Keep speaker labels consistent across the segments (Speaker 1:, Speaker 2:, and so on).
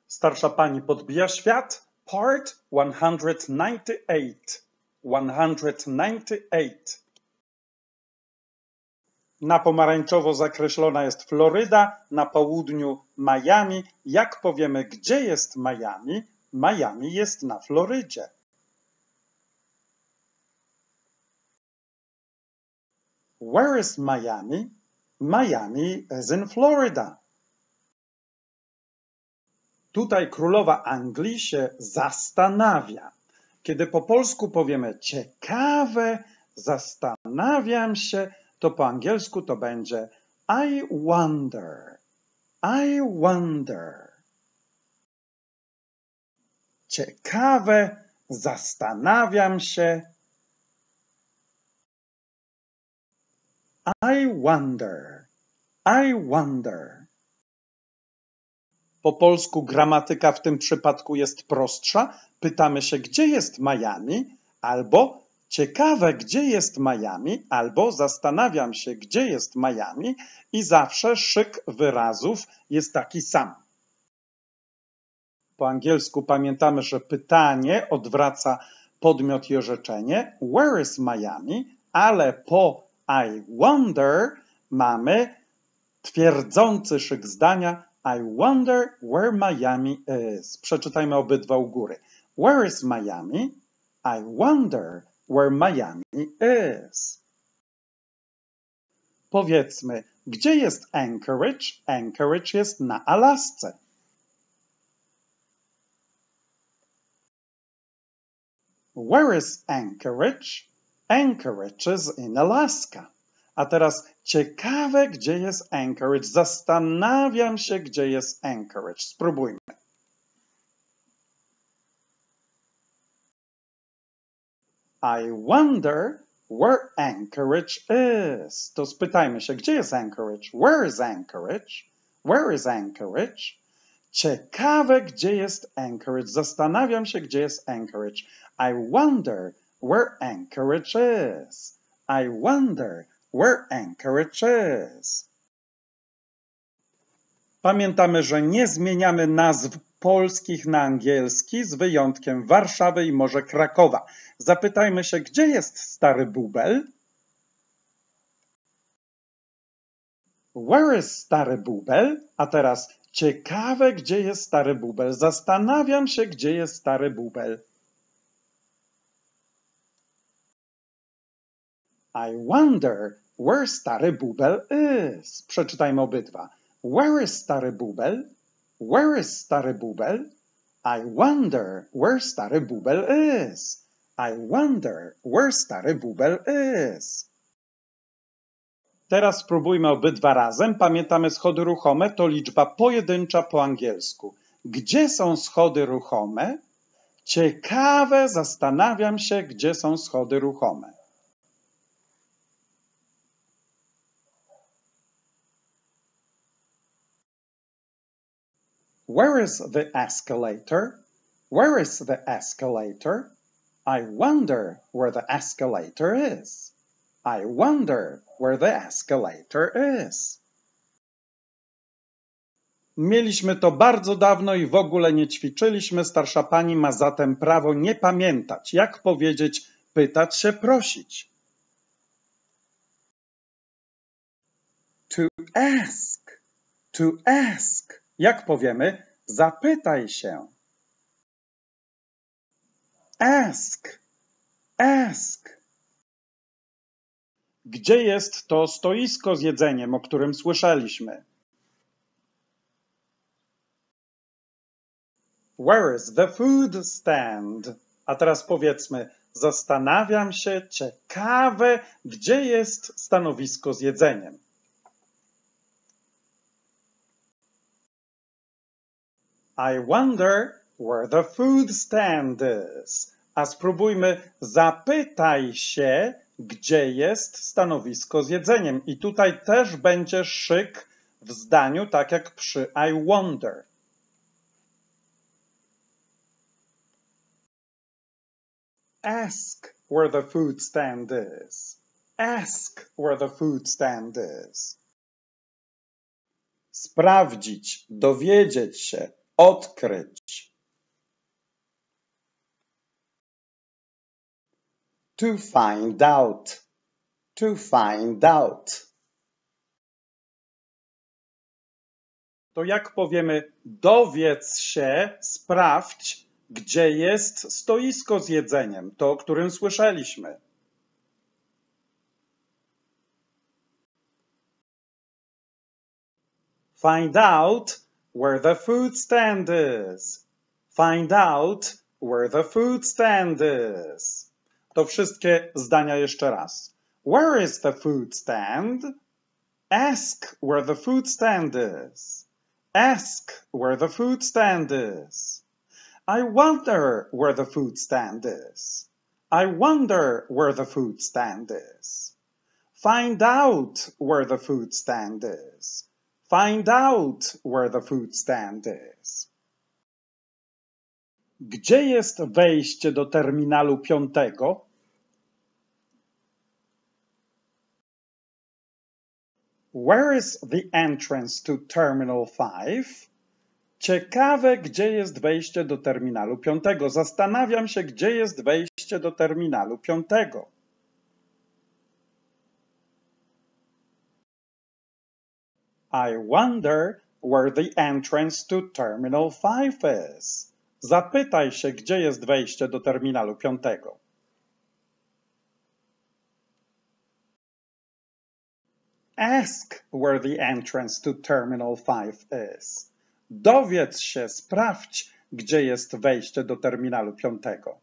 Speaker 1: Starsza pani podbija świat. Part 198. 198. Na pomarańczowo zakreślona jest Floryda, na południu Miami. Jak powiemy, gdzie jest Miami? Miami jest na Florydzie. Where is Miami? Miami is in Florida. Tutaj królowa Anglii się zastanawia. Kiedy po polsku powiemy ciekawe, zastanawiam się, to po angielsku to będzie I wonder. I wonder. Ciekawe, zastanawiam się. I wonder. I wonder. Po polsku gramatyka w tym przypadku jest prostsza. Pytamy się, gdzie jest Miami, albo ciekawe, gdzie jest Miami, albo zastanawiam się, gdzie jest Miami i zawsze szyk wyrazów jest taki sam. Po angielsku pamiętamy, że pytanie odwraca podmiot i orzeczenie. Where is Miami? Ale po I wonder mamy twierdzący szyk zdania I wonder where Miami is. Przeczytajmy obydwa u góry. Where is Miami? I wonder where Miami is. Powiedzmy, gdzie jest Anchorage? Anchorage jest na Alasce. Where is Anchorage? Anchorage is in Alaska. A teraz ciekawe, gdzie jest Anchorage. Zastanawiam się, gdzie jest Anchorage. Spróbujmy. I wonder where Anchorage is. To spytajmy się, gdzie jest Anchorage? Where is Anchorage? Where is Anchorage? Ciekawe, gdzie jest Anchorage. Zastanawiam się, gdzie jest Anchorage. I wonder where Anchorage is. I wonder where Anchorage is. Pamiętamy, że nie zmieniamy nazw polskich na angielski z wyjątkiem Warszawy i może Krakowa. Zapytajmy się, gdzie jest Stary Bubel? Where is Stary Bubel? A teraz ciekawe, gdzie jest Stary Bubel. Zastanawiam się, gdzie jest Stary Bubel. I wonder where Stary Bubel is. Przeczytajmy obydwa. Where is Stary Bubel? Where is Stary Bubel? I wonder where Stary Bubel is. I wonder where Stary Bubel is. Teraz spróbujmy obydwa razem. Pamiętamy, schody ruchome to liczba pojedyncza po angielsku. Gdzie są schody ruchome? Ciekawe, zastanawiam się, gdzie są schody ruchome. Where is the escalator? Where is the escalator? I wonder where the escalator is. I wonder where the escalator is. Mieliśmy to bardzo dawno i w ogóle nie ćwiczyliśmy. Starsza pani ma zatem prawo nie pamiętać. Jak powiedzieć pytać się, prosić? To ask. To ask. Jak powiemy? Zapytaj się. Ask. Ask. Gdzie jest to stoisko z jedzeniem, o którym słyszeliśmy? Where is the food stand? A teraz powiedzmy, zastanawiam się, ciekawe, gdzie jest stanowisko z jedzeniem. I wonder where the food stand is. A spróbujmy, zapytaj się, gdzie jest stanowisko z jedzeniem. I tutaj też będzie szyk w zdaniu, tak jak przy I wonder. Ask where the food stand is. Ask where the food stand is. Sprawdzić, dowiedzieć się. Odkryć. To find out. To find out. To jak powiemy dowiedz się, sprawdź, gdzie jest stoisko z jedzeniem, to o którym słyszeliśmy. Find out where the food stand is. Find out where the food stand is. To wszystkie zdania jeszcze raz. Where is the food stand? Ask where the food stand is. Ask where the food stand is. I wonder where the food stand is. I wonder where the food stand is. Find out where the food stand is. Find out where the food stand is. Gdzie jest wejście do terminalu 5? Where is the entrance to terminal 5? Ciekawe, gdzie jest wejście do terminalu 5. Zastanawiam się, gdzie jest wejście do terminalu 5. I wonder where the entrance to terminal 5 is. Zapytaj się, gdzie jest wejście do terminalu 5. Ask where the entrance to terminal 5 is. Dowiedz się, sprawdź, gdzie jest wejście do terminalu 5.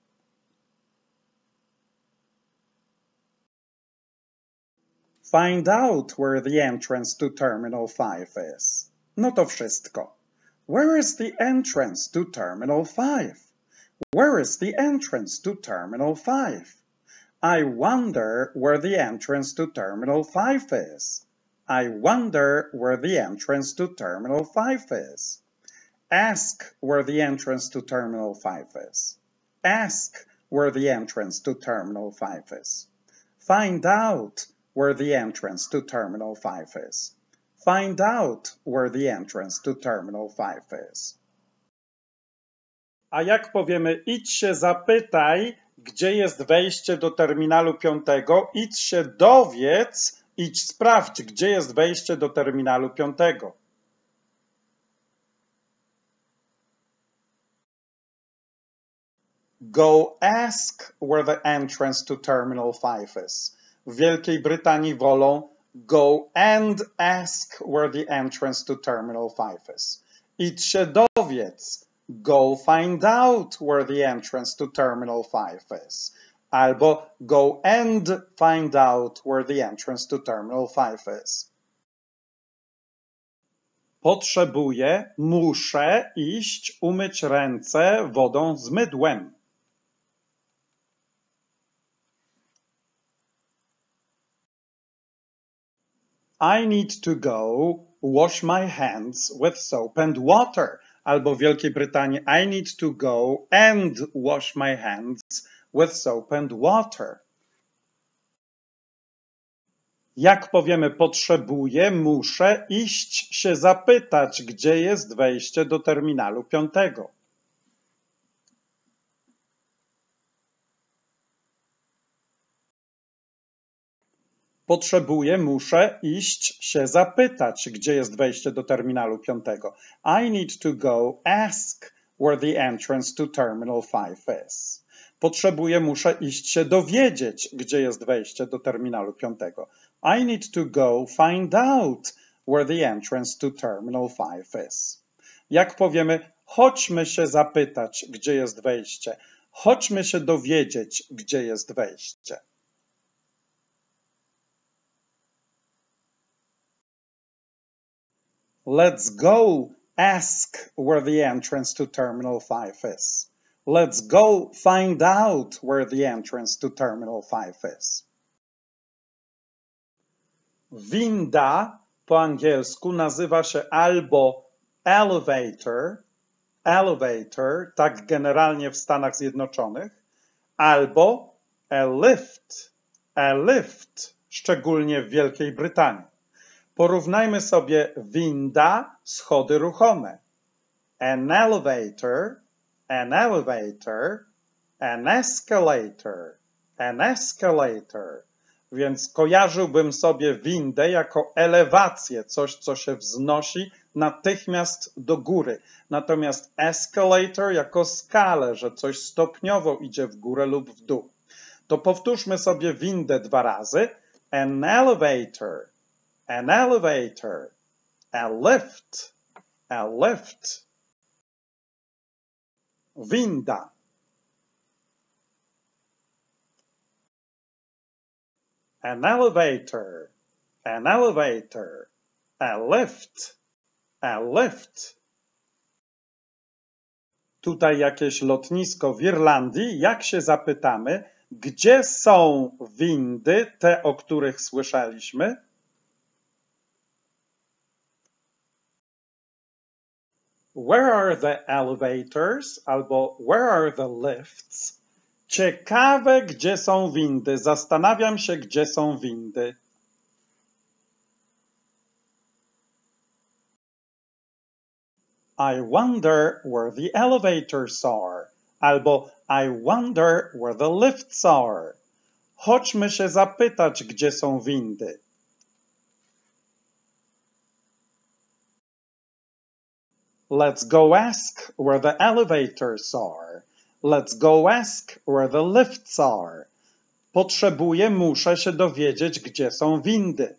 Speaker 1: Find out where the entrance to terminal 5 is. No to wszystko. Where is the entrance to terminal 5? Where is the entrance to terminal 5? I wonder where the entrance to terminal 5 is. I wonder where the entrance to terminal 5 is. Ask where the entrance to terminal 5 is. Ask where the entrance to terminal 5 is. Find out where the entrance to terminal 5 is. Find out where the entrance to terminal 5 is. A jak powiemy idź się zapytaj, gdzie jest wejście do terminalu 5, idź się dowiedz, idź sprawdź, gdzie jest wejście do terminalu 5. Go ask where the entrance to terminal 5 is. W Wielkiej Brytanii wolą go and ask where the entrance to terminal 5 is. Idź się dowiedz. Go find out where the entrance to terminal 5 is. Albo go and find out where the entrance to terminal 5 is. Potrzebuję, muszę iść umyć ręce wodą z mydłem. I need to go wash my hands with soap and water. Albo w Wielkiej Brytanii I need to go and wash my hands with soap and water. Jak powiemy potrzebuję, muszę iść się zapytać, gdzie jest wejście do terminalu 5. Potrzebuję, muszę iść się zapytać, gdzie jest wejście do terminalu 5. I need to go ask where the entrance to terminal 5 is. Potrzebuję, muszę iść się dowiedzieć, gdzie jest wejście do terminalu 5. I need to go find out where the entrance to terminal 5 is. Jak powiemy, chodźmy się zapytać, gdzie jest wejście. Chodźmy się dowiedzieć, gdzie jest wejście. Let's go ask where the entrance to terminal 5 is. Let's go find out where the entrance to terminal 5 is. Winda po angielsku nazywa się albo elevator, tak generalnie w Stanach Zjednoczonych, albo a lift, szczególnie w Wielkiej Brytanii. Porównajmy sobie winda, schody ruchome. an elevator, an elevator, an escalator, an escalator. Więc kojarzyłbym sobie windę jako elewację, coś, co się wznosi natychmiast do góry. Natomiast escalator jako skalę, że coś stopniowo idzie w górę lub w dół. To powtórzmy sobie windę 2 razy. An elevator, an elevator, a lift, a lift. Winda. An elevator, an elevator, a lift, a lift. Tutaj jakieś lotnisko w Irlandii. Jak się zapytamy, gdzie są windy, te, o których słyszeliśmy? Where are the elevators? Albo where are the lifts? Ciekawe, gdzie są windy. Zastanawiam się, gdzie są windy. I wonder where the elevators are. Albo I wonder where the lifts are. Chodźmy się zapytać, gdzie są windy. Let's go ask where the elevators are. Let's go ask where the lifts are. Muszę się dowiedzieć, gdzie są windy.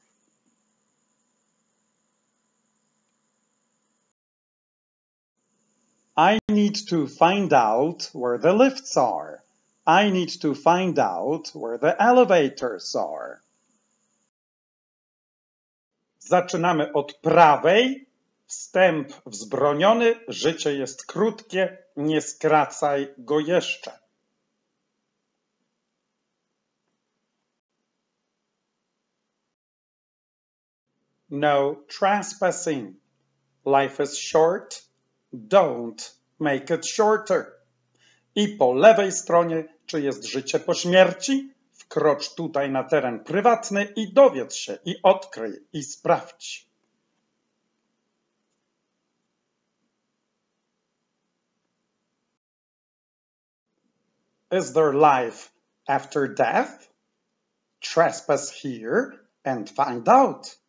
Speaker 1: I need to find out where the lifts are. I need to find out where the elevators are. Zaczynamy od prawej. Wstęp wzbroniony. Życie jest krótkie. Nie skracaj go jeszcze. No trespassing. Life is short. Don't make it shorter. I po lewej stronie, czy jest życie po śmierci? Wkrocz tutaj na teren prywatny i dowiedz się, i odkryj, i sprawdź. Is there life after death? Trespass here and find out.